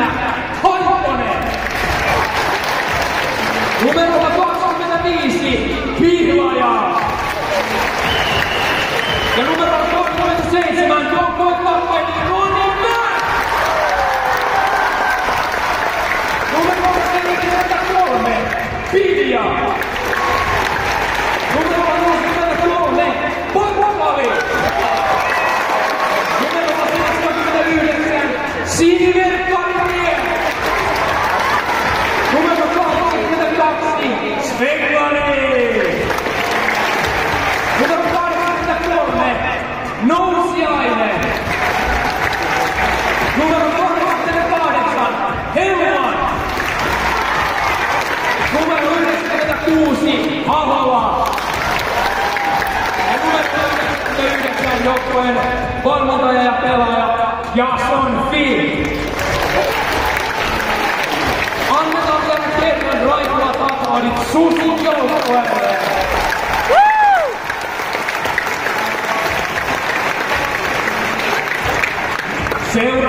Hoikkonen. Numero 25, Pihlaja. Ja numero 37, joukkue kapteeni Ronimäki. Numero 43, Pilja. Numero 63, Porvali. Numero 79, Silver Karjeen. Numero 22, Sveglari. Numero 83, Nousiainen. Numero 88, Heuman. Numero 96, Ahola. Ja numero 99 joukkueen valmentaja ja pelaaja Jason Field. Annetaan vielä kerran raikkuvat aplodit Susin joukkueelle. Seuraava.